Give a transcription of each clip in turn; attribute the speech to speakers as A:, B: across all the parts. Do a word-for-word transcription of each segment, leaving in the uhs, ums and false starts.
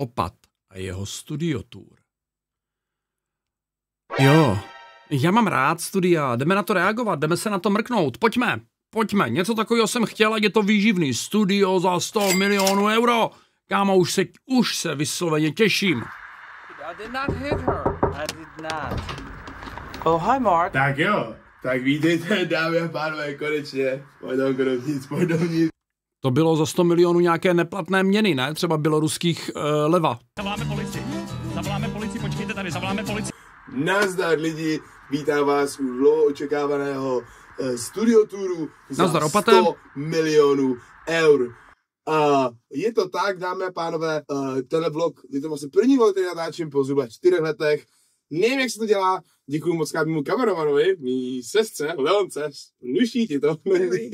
A: Opat a jeho studio tour. Jo, já mám rád studia, jdeme na to reagovat, jdeme se na to mrknout, pojďme, pojďme, něco takového jsem chtěl, ať je to výživný, studio za sto milionů euro, kámo, už se, už se vysloveně těším.
B: I did not hit her. I did not. Oh, hi, Mark.
C: Tak jo, tak vítejte, dámy a pánové, konečně, pojdou nic, pojdou nic.
A: To bylo za sto milionů nějaké neplatné měny, ne? Třeba běloruských uh, leva.
D: Zavoláme policii. Zavoláme policii, počkejte tady, zavoláme policii.
C: Nazdar lidi, vítám vás u dlouho očekávaného uh, studio touru za
A: Nazdar, Opate.
C: sto milionů eur. A uh, je to tak, dámy a pánové, uh, tenhle vlog, je to vlastně první vlog, který natáčím po zhruba čtyřech letech. Nevím, jak se to dělá, děkuji moc krát mému kameramanovi, mý sestře, Leonce, nuší ti to.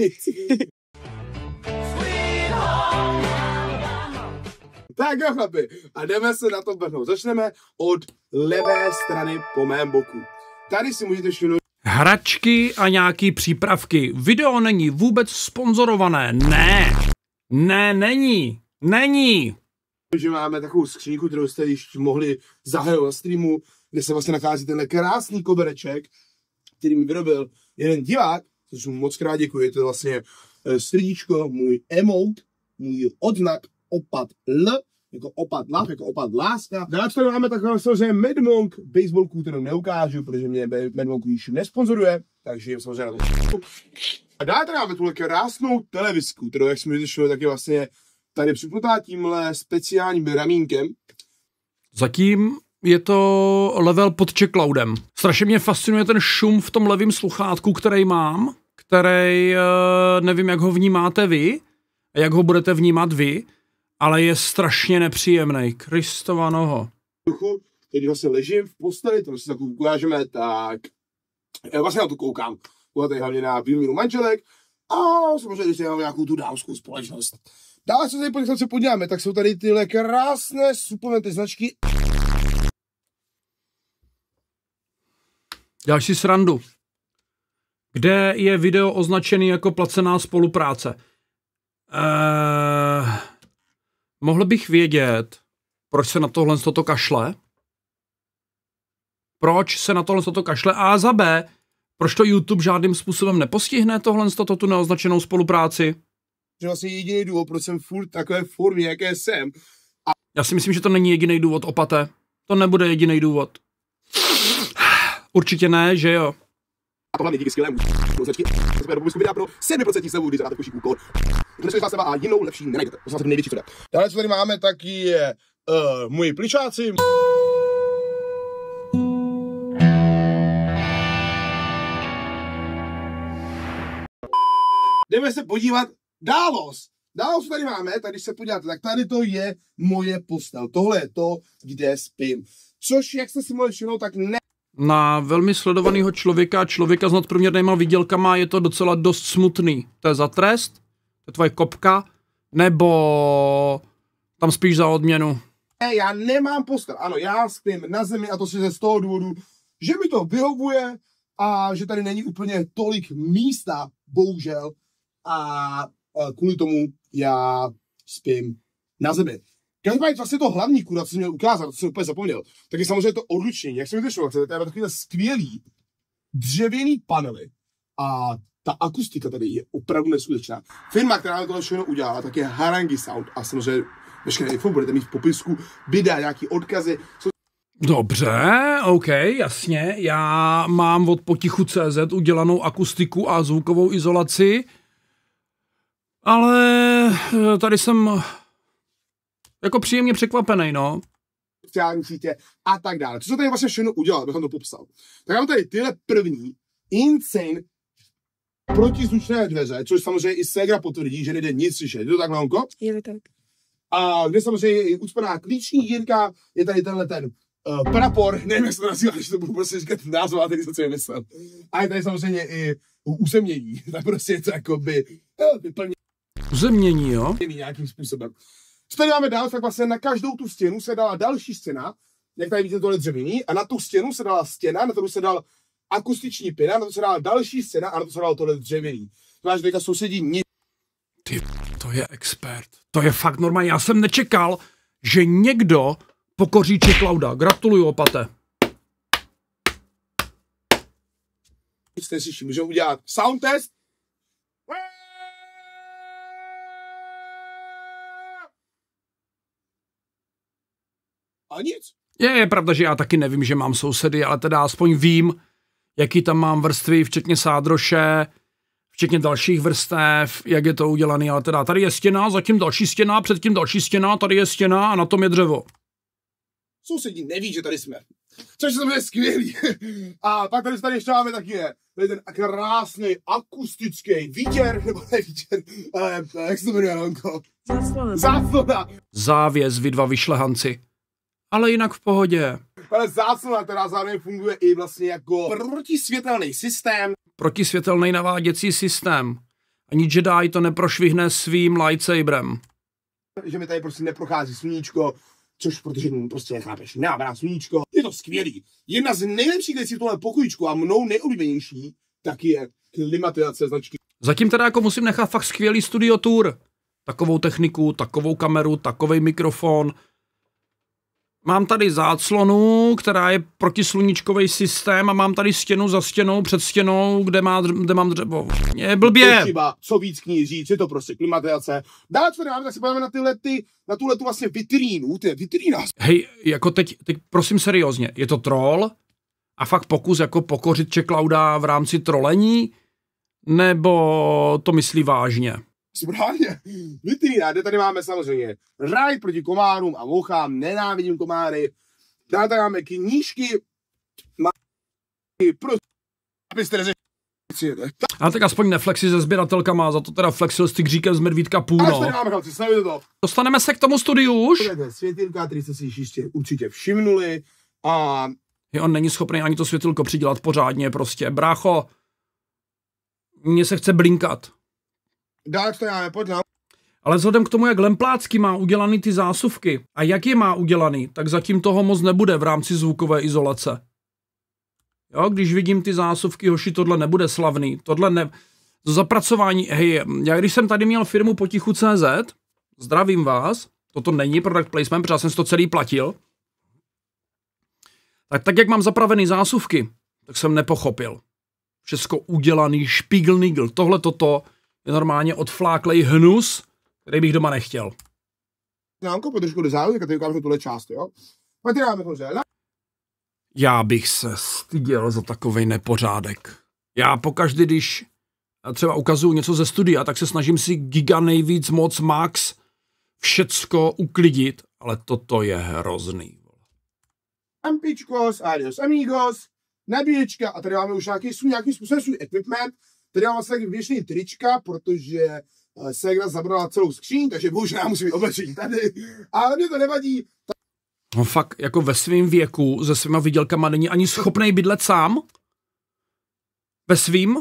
C: Tak jo, chlapi, a jdeme se na to vrhnout. Začneme od levé strany po mém boku. Tady si můžete všimnout
A: Hračky a nějaký přípravky. Video není vůbec sponzorované. Ne. Ne, není. Není.
C: že máme takovou skříňku, kterou jste již mohli zahrát na streamu, kde se vlastně nachází tenhle krásný kobereček, který mi vyrobil jeden divák, což mu moc krát děkuji. Je to vlastně srdíčko, můj emote, můj odznak opat L, jako opat love, jako opat láska. Dále tady máme takovou samozřejmě Mad Monk baseballku, kterou neukážu, protože mě Mad Monk již nesponzoruje, takže samozřejmě na to. A dále tady máme tuhle krásnou televizku, kterou, jak jsme vyšli, tak je vlastně tady připnutá tímhle speciálním ramínkem.
A: Zatím je to level pod checkloudem. Strašně mě fascinuje ten šum v tom levém sluchátku, který mám, který nevím, jak ho vnímáte vy, a jak ho budete vnímat vy, ale je strašně nepříjemný. Kristova noho.
C: Teď vlastně ležím v posteli, to si tak ukážeme, tak já vlastně na to koukám. Koukám hlavně na výměnu manželek a samozřejmě, když mám nějakou tu dámskou společnost. Dále se tady se podíváme, tak jsou tady tyhle krásné suplementy značky.
A: Děláš si srandu. Kde je video označený jako placená spolupráce? Uh, mohl bych vědět, proč se na tohle toto kašle? Proč se na tohle toto kašle? A za B, proč to YouTube žádným způsobem nepostihne tohle toto tu neoznačenou spolupráci?
C: Že vlastně jediný důvod, proč jsem furt takové formě, jaké jsem. A...
A: Já si myslím, že to není jediný důvod, Opate. To nebude jediný důvod. Určitě ne, že jo.
C: A hlavně díky skvělému značky jsme republiku vydá pro sedm procent slevu, když zadáte košíku kód. Dneska vás a jinou lepší nenajdete. To je největší, co dá. Dále, co tady máme, tak je uh, moji pličáci. Jdeme se podívat dálos. Dálos, co tady máme, tak když se podíváte, tak tady to je moje postel. Tohle je to, kde spím. Což, jak jste si mohli všimnout, tak ne...
A: Na velmi sledovaného člověka, člověka s nadprůměrnýma výdělkama je to docela dost smutný. To je za trest? To je tvoje kopka? Nebo tam spíš za odměnu?
C: Ne, já nemám postel. Ano, já spím na zemi a to si ze z toho důvodu, že mi to vyhovuje a že tady není úplně tolik místa, bohužel. A, a kvůli tomu já spím na zemi. Každopádně vlastně to hlavní kuda, co jsem měl ukázat, to jsem úplně zapomněl, tak je samozřejmě to odlučení. Jak jsem vyšel, to je takový skvělý dřevěný panely a ta akustika tady je opravdu neskutečná. Firma, která to všechno udělala, tak je Harangi Sound a samozřejmě veškeré info budete mít v popisku, videa, nějaký odkazy.
A: Dobře, OK, jasně. Já mám od potichu tečka cé zet udělanou akustiku a zvukovou izolaci, ale tady jsem jako příjemně překvapený, no.
C: Sociální sítě a tak dále. Co se tady vlastně všechno udělal, abych vám to popsal. Tak mám tady tyhle první insane protizvučné dveře, což samozřejmě i ségra potvrdí, že nejde nic slyšet. Je to tak, Leonko?
E: Je to tak.
C: A kde samozřejmě je i ucpaná klíční dírka, je tady tenhle ten uh, prapor, nevím, jak se to nazývá, že to budu prostě říkat názov, a teď se co je myslel. A je tady samozřejmě i uzemnění, tak prostě je to jakoby uh, vyplnění.
A: Uzemnění, jo?
C: Nějakým způsobem. Co tady máme dál, tak vlastně na každou tu stěnu se dala další stěna, jak tady vidíte tohle dřevěný, a na tu stěnu se dala stěna, na to se dal akustiční pina, na to se dala další stěna a na to se dalo tohle dřevěný. To máš teďka sousedí nic.
A: Ty, to je expert. To je fakt normálně. Já jsem nečekal, že někdo pokoří Čeklauda. Gratuluju, opate.
C: Jste si můžeme udělat sound test. A nic.
A: Je, je pravda, že já taky nevím, že mám sousedy, ale teda aspoň vím, jaký tam mám vrstvy, včetně sádroše, včetně dalších vrstev, jak je to udělané, ale teda tady je stěna, zatím další stěna, předtím další stěna, tady je stěna a na tom je dřevo.
C: Sousedí neví, že tady jsme. Což je skvělý. A pak tady, tady ještě máme taky je, tady ten krásný akustický výtěr, nebo ne výtěr, ale jak se to jmenuje, Lonko?
B: Záclona.
C: Záclona.
A: Závěs, vy dva vyšlehanci. Ale jinak v pohodě.
C: Ale záclona, která zároveň funguje i vlastně jako protisvětelný systém.
A: Protisvětelný naváděcí systém. Ani Jedi to neprošvihne svým lightsaberem.
C: Že mi tady prostě neprochází sluníčko, což protože prostě nechápeš, nemáme sluníčko. Je to skvělý. Jedna z nejlepších věcí v tomhle pokojíčku a mnou nejoblíbenější, tak je klimatizace značky.
A: Zatím teda jako musím nechat fakt skvělý studio tour. Takovou techniku, takovou kameru, takovej mikrofon. Mám tady záclonu, která je protisluníčkový systém a mám tady stěnu za stěnou, před stěnou, kde, má, kde mám dřevo. Je blbě.
C: Chyba, co víc k ní říct, je to prostě klimatizace. Dále, co máme, tak se podíváme na tyhle, ty, na tuhle tu vlastně vitrínu, to je vitrína.
A: Hej, jako teď, teď prosím seriózně, je to troll a fakt pokus jako pokořit Čeklauda v rámci trolení, nebo to myslí vážně?
C: Správně, vitrína, kde tady máme samozřejmě raj proti komárům a mouchám, nenávidím komáry. Dále tady máme knížky, má pro... abyste neřešili.
A: A tak aspoň neflexi se sběratelkama, za to teda flexil s tygříkem z Medvídka půl,
C: A
A: no.
C: tady máme, chlapci, sledujte to.
A: Dostaneme se k tomu studiu už?
C: Tohle světýlka, který jste si ještě určitě všimnuli. A
A: Je, on není schopný ani to světilko přidělat pořádně prostě. Brácho, mně se chce blinkat.
C: dále to máme, pojď nám.
A: Ale vzhledem k tomu, jak Lemplácky má udělaný ty zásuvky a jak je má udělaný, tak zatím toho moc nebude v rámci zvukové izolace. Jo, když vidím ty zásuvky, hoši, tohle nebude slavný, tohle ne... To zapracování, hej, já když jsem tady měl firmu Potichu tečka cé zet, zdravím vás, toto není product placement, protože já jsem si to celý platil, tak tak, jak mám zapravený zásuvky, tak jsem nepochopil. Všechno udělaný, špíglnigl, tohle toto je normálně odfláklej hnus, který bych doma nechtěl.
C: Nám kopu trošku do záhu, tak tady ukážu tuhle část, jo. Pojď tady máme hoře.
A: Já bych se styděl za takovej nepořádek. Já pokaždý, když třeba ukazuju něco ze studia, tak se snažím si giga nejvíc moc max všecko uklidit, ale toto je hrozný.
C: Ampičkos, adios amigos, nabíječka a tady máme už nějaký, nějaký způsobem svůj equipment. Tady mám vlastně taky věčný trička, protože uh, ségra zabrala celou skříň, takže bohužel já musím být oblečení tady, ale mě to nevadí.
A: No fakt, jako ve svém věku, se svýma výdělkama není ani schopnej bydlet sám? Ve svým?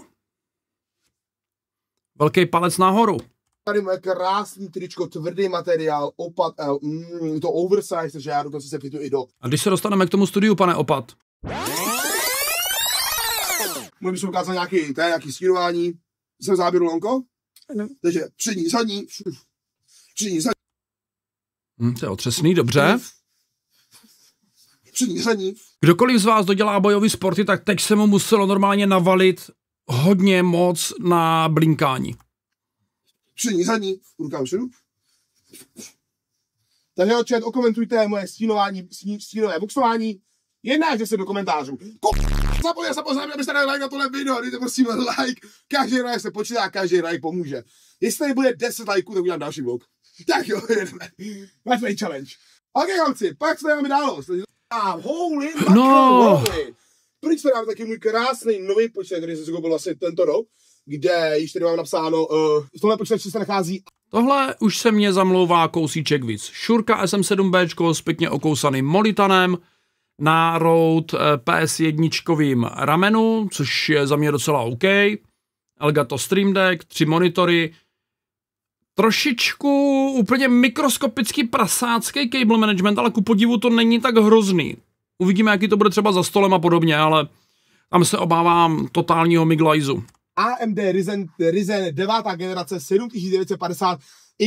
A: Velký palec nahoru.
C: Tady moje krásný tričko, tvrdý materiál, opat L, mm, to oversize, takže já dokonce se fitu i do.
A: A když se dostaneme k tomu studiu, pane Opat?
C: Můžeme bychom ukázat nějaký, to je nějaký stínování. Jsem v záběru, Lonko? Ne. Takže přední, zadní, přední, zadní.
A: Hm, to je otřesný, dobře.
C: Přední, zadní.
A: Kdokoliv z vás dodělá bojový sporty, tak teď se mu muselo normálně navalit hodně moc na blinkání.
C: Přední, zadní, rukám předu. Takže chat, okomentujte moje stínování, stínové boxování. Jednáte se do komentářů. Zapojte se poznám, abyste dali like na tohle video, dejte prosím like. Každý like se počítá, každý like pomůže. Jestli tady bude deset lajků, tak udělám další vlog. Tak jo, jdeme. Máš mý challenge. Ok, holci, pak se dáme dál. Holy
A: no.
C: Pryč jsme dáme taky můj krásný nový počítač, který jsem si koupil vlastně tento rok, kde již tady mám napsáno, uh, v tomhle počítači se nachází.
A: Tohle už se mě zamlouvá kousíček víc. Šurka S M sedm B s pěkně okousaným molitanem, na Rode P S jedna ramenu, což je za mě docela OK, Elgato Stream Deck, tři monitory, trošičku úplně mikroskopický prasácký cable management, ale ku podivu to není tak hrozný. Uvidíme, jaký to bude třeba za stolem a podobně, ale tam se obávám totálního miglajzu.
C: A M D Ryzen, Ryzen devátá generace sedm tisíc devět set padesát X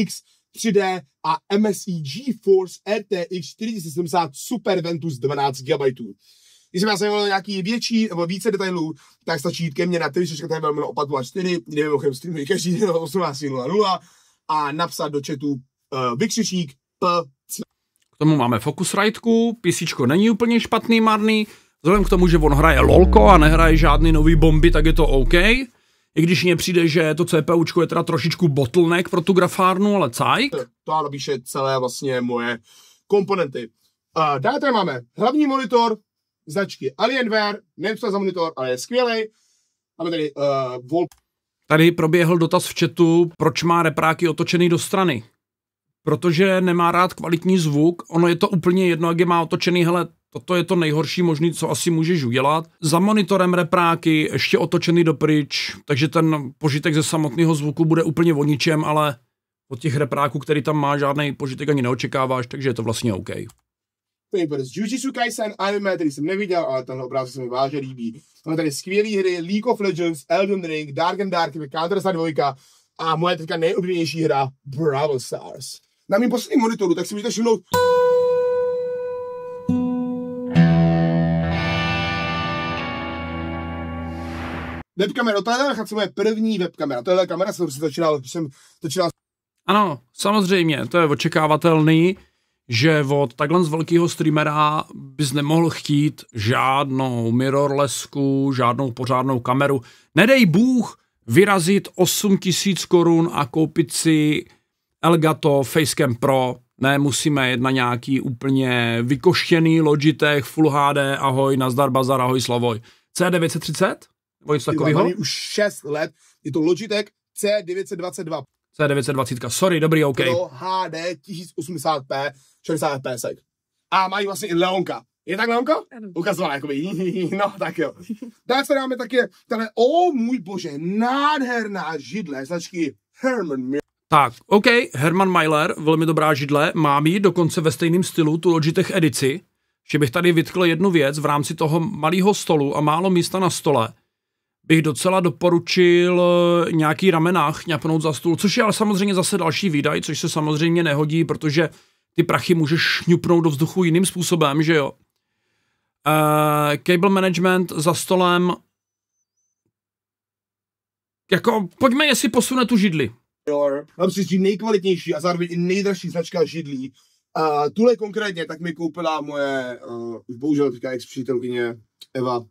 C: tři dé a M S I GeForce R T X čtyři tisíce sedmdesát Super Ventus dvanáct gigabajtů. Když jsem já zajímal nějaký větší nebo více detailů, tak stačí jít ke mně na Twitch, tady máme opat nula čtyři, kde mimochodem streamuji každý den osmnáct nula nula a napsat do chatu uh, vykřičník P.
A: K tomu máme Focusriteku, PCčko není úplně špatný, marný, vzhledem k tomu, že on hraje lolko a nehraje žádný nový bomby, tak je to OK. I když mně přijde, že to CPUčko je teda trošičku bottleneck pro tu grafárnu, ale cajk.
C: To napíše celé vlastně moje komponenty. Uh, dále tady máme hlavní monitor, značky Alienware, nevím, co za monitor, ale je skvělý. Máme tady uh, Vol...
A: Tady proběhl dotaz v chatu, proč má repráky otočený do strany. Protože nemá rád kvalitní zvuk, ono je to úplně jedno, jak je má otočený, hele, toto je to nejhorší možný, co asi můžeš udělat. Za monitorem repráky ještě otočený dopryč, takže ten požitek ze samotného zvuku bude úplně o ničem, ale od těch repráků, který tam má, žádný požitek ani neočekáváš, takže je to vlastně OK.
C: Papers, Jujutsu Kaisen, anime, který jsem neviděl, ale tenhle obrázek se mi vážně líbí. Máme tady skvělé hry, League of Legends, Elden Ring, Dark and Dark, Counter-Strike dva a moje teďka nejoblíbenější hra Brawl Stars. Na mým posledním monitoru, tak si můžete všimnout, webkamera, tohle je moje první webkamera, tohle kamera jsem prostě začínal, jsem začínal.
A: Ano, samozřejmě, to je očekávatelný, že od takhle z velkého streamera bys nemohl chtít žádnou mirrorlessku, žádnou pořádnou kameru. Nedej Bůh vyrazit osm tisíc korun a koupit si Elgato Facecam Pro. Ne, musíme jet na nějaký úplně vykoštěný Logitech, Full H D, ahoj, nazdar, bazar, ahoj, slavoj. C devět set třicet? Nebo něco takového?
C: Už šest let, je to Logitech C devět set dvacet dva.
A: C devět set dvacet, sorry, dobrý, OK.
C: Pro H D tisíc osmdesát p, šedesát F P S. A mají vlastně i Leonka. Je tak Leonka? Ukazovala, jakoby, no tak jo. Tak se dáme také, tahle, o můj bože, nádherná židle, značky Herman Miller.
A: Tak, OK, Herman Miller, velmi dobrá židle, mám ji dokonce ve stejném stylu, tu Logitech edici, že bych tady vytkl jednu věc v rámci toho malého stolu a málo místa na stole, bych docela doporučil nějaký ramenách ňapnout za stůl, což je ale samozřejmě zase další výdaj, což se samozřejmě nehodí, protože ty prachy můžeš šňupnout do vzduchu jiným způsobem, že jo. Uh, cable management za stolem, jako pojďme, jestli posune tu židli.
C: Mám si říct nejkvalitnější a zároveň i nejdražší značka židlí. Uh, tuhle konkrétně tak mi koupila moje, uh, už bohužel teďka ex-přítelkyně Eva.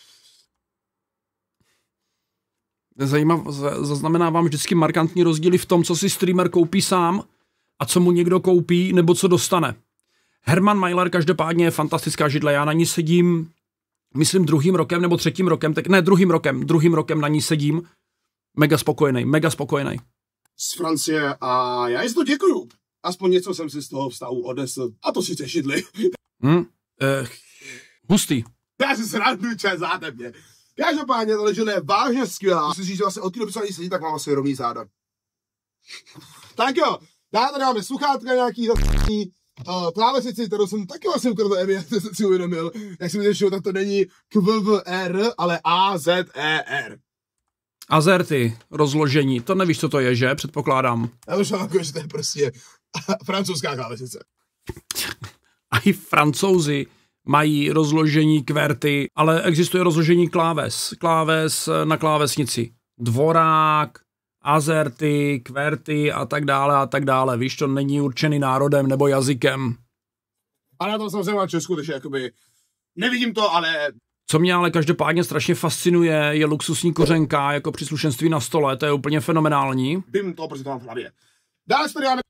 A: Zajímavé, zaznamenávám vždycky markantní rozdíly v tom, co si streamer koupí sám a co mu někdo koupí nebo co dostane. Herman Miller každopádně je fantastická židle, já na ní sedím, myslím druhým rokem nebo třetím rokem, tak ne druhým rokem, druhým rokem na ní sedím, mega spokojený, mega spokojený.
C: Z Francie a já jí to děkuju. Aspoň něco jsem si z toho vztahu odnesl. A to sice židli.
A: Hmm, eh, hustý.
C: Já si sranduji, čas záte mě. Každopádně tohle židle je vážně skvělá. Musím říct, že vlastně od té doby, co ani sedí, tak mám asi rovný záda. Tak jo, dále tady máme sluchátka nějaký zasný, uh, klávesici, kterou jsem taky vlastně ukradl Evě, to jsem si uvědomil. Jak jsem řešil, tak to není Q V R, ale A Z E R.
A: Azerty, rozložení, to nevíš, co to je, že? Předpokládám.
C: Já už mám, že to je prostě francouzská klávesice.
A: A i Francouzi mají rozložení kverty, ale existuje rozložení kláves. Kláves na klávesnici. Dvorák, azerty, kverty a tak dále a tak dále. Víš, to není určený národem nebo jazykem.
C: Ale na tom samozřejmě mám Česku, takže jakoby nevidím to, ale...
A: Co mě ale každopádně strašně fascinuje, je luxusní kořenka jako příslušenství na stole, to je úplně fenomenální.
C: Vím to, protože to mám v hlavě. Dále tady máme...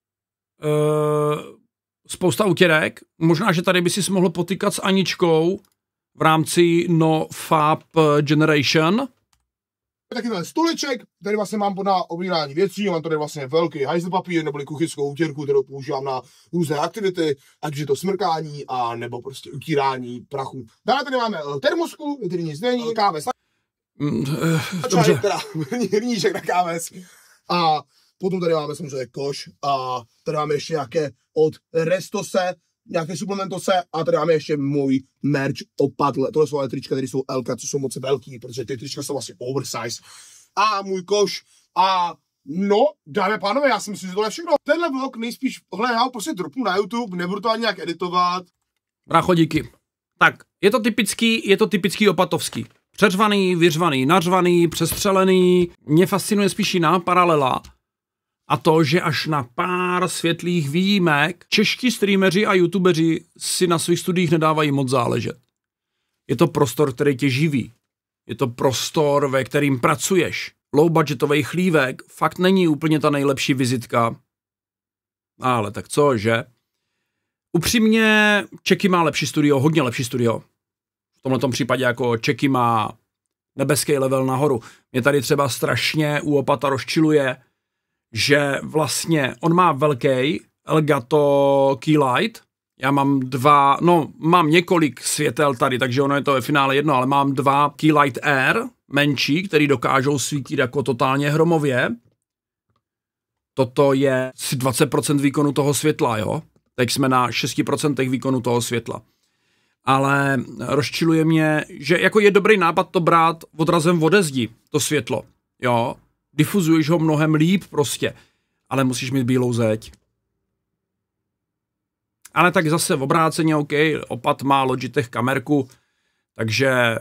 A: Uh, spousta utěrek. Možná, že tady by si mohl potýkat s Aničkou v rámci No Fab Generation.
C: Taky ten stoleček, tady vlastně mám na obírání věcí, mám tady vlastně velký hajzl papír nebo kuchyňskou utěrku, kterou používám na různé aktivity, ať už je to smrkání a nebo prostě utírání prachu. Dále tady máme termosku, který nic není, káves,
A: Mm,
C: a čaj, teda hrníček na káves. A potom tady máme samozřejmě koš a tady máme ještě nějaké od Restose, nějaké suplementose a tady máme ještě můj merch opadle. Tohle jsou ale trička, které jsou L K, co jsou moc velký, protože ty trička jsou vlastně oversize. A můj koš a No, dámy a pánové, já si myslím, že tohle je všechno. Tenhle vlog nejspíš, hle, já ho prostě dropnu na YouTube, nebudu to ani nějak editovat.
A: Brácho, díky. Tak, je to typický, je to typický opatovský. Přeřvaný, vyřvaný, nařvaný, přestřelený. Mě fascinuje spíš jiná paralela. A to, že až na pár světlých výjimek čeští streameři a youtubeři si na svých studiích nedávají moc záležet. Je to prostor, který tě živí. Je to prostor, ve kterým pracuješ. Low budgetový chlívek fakt není úplně ta nejlepší vizitka. Ale tak co, že? Upřímně, Čeky má lepší studio, hodně lepší studio. V tomhletom případě jako Čeky má nebeský level nahoru. Mě tady třeba strašně u Opata rozčiluje, že vlastně on má velký Elgato Keylight. Já mám dva, no mám několik světel tady, takže ono je to ve finále jedno, ale mám dva Keylight Air menší, který dokážou svítit jako totálně hromově. Toto je asi dvacet procent výkonu toho světla, jo. Teď jsme na šest procent výkonu toho světla. Ale rozčiluje mě, že jako je dobrý nápad to brát odrazem ode zdi, to světlo, jo. Difuzuješ ho mnohem líp prostě, ale musíš mít bílou zeď. Ale tak zase v obráceně, OK, Opat má Logitech kamerku, takže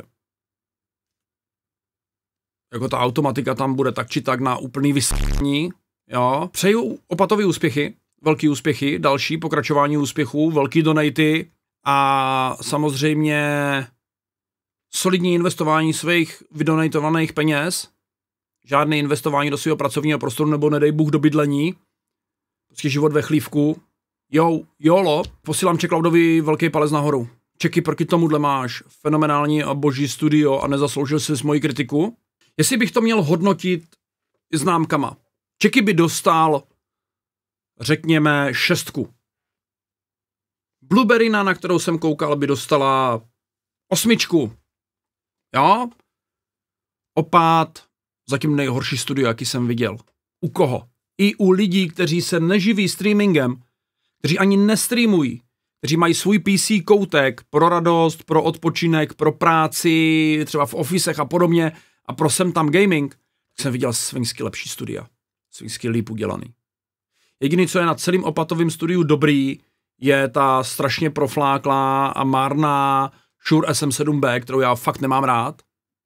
A: jako ta automatika tam bude tak či tak na úplný vysvětlení, jo. Přeju Opatovi úspěchy, velký úspěchy, další pokračování úspěchů, velký donaty a samozřejmě solidní investování svých vydonatovaných peněz, žádné investování do svého pracovního prostoru nebo nedej Bůh do bydlení, prostě život ve chlívku. Jo, jolo, posílám Čeklaudovi velký palec nahoru. Čeky, proti tomuhle máš fenomenální a boží studio a nezasloužil jsi moji kritiku. Jestli bych to měl hodnotit známkama, Čeky by dostal, řekněme, šestku. Blueberryna, na kterou jsem koukal, by dostala osmičku. Jo? Opat, zatím nejhorší studio, jaký jsem viděl. U koho? I u lidí, kteří se neživí streamingem, kteří ani nestreamují, kteří mají svůj P C koutek pro radost, pro odpočinek, pro práci, třeba v officech a podobně a pro sem tam gaming, jsem viděl svinsky lepší studia. Svinsky líp udělaný. Jediný, co je na celým Opatovým studiu dobrý, je ta strašně profláklá a marná Shure S M sedm B, kterou já fakt nemám rád.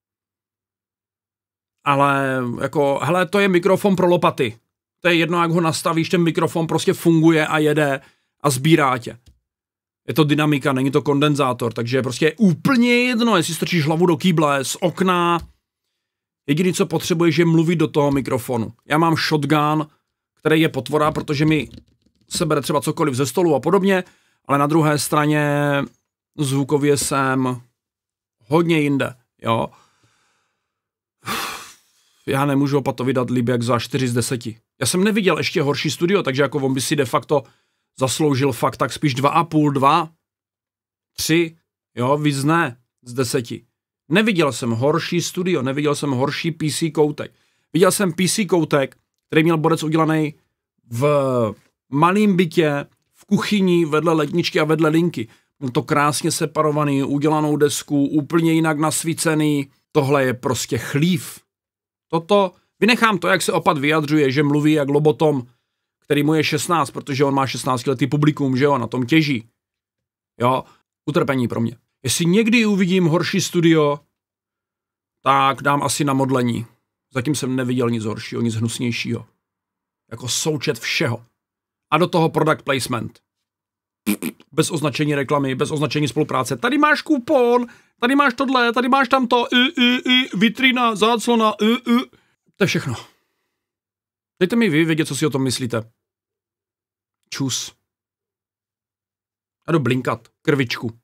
A: Ale jako, hele, to je mikrofon pro lopaty. To je jedno, jak ho nastavíš, ten mikrofon prostě funguje a jede a sbírá tě. Je to dynamika, není to kondenzátor, takže je prostě úplně jedno, jestli strčíš hlavu do kýble, z okna. Jediný, co potřebuješ, je mluvit do toho mikrofonu. Já mám shotgun, který je potvora, protože mi sebere třeba cokoliv ze stolu a podobně, ale na druhé straně zvukově jsem hodně jinde, jo. Já nemůžu Opatovi dát líp jak za čtyři z deseti. Já jsem neviděl ještě horší studio, takže jako on by si de facto zasloužil fakt tak spíš dva a půl, dva, tři, jo, víc ne z deseti. Neviděl jsem horší studio, neviděl jsem horší P C koutek. Viděl jsem P C koutek, který měl borec udělaný v malém bytě, v kuchyni, vedle ledničky a vedle linky. Byl to krásně separovaný, udělanou desku, úplně jinak nasvícený. Tohle je prostě chlív. Toto, vynechám to, jak se Opat vyjadřuje, že mluví jak lobotom, který mu je šestnáct, protože on má šestnáctiletý publikum, že jo, na tom těží. Jo, utrpení pro mě. Jestli někdy uvidím horší studio, tak dám asi na modlení. Zatím jsem neviděl nic horšího, nic hnusnějšího. Jako součet všeho. A do toho product placement. Bez označení reklamy, bez označení spolupráce. Tady máš kupon, tady máš tohle, tady máš tamto, y, y, y, vitrina, záclona, y, y. To je všechno. Dejte mi vy vědět, co si o tom myslíte. Čus. A jdu blinkat. Krvičku.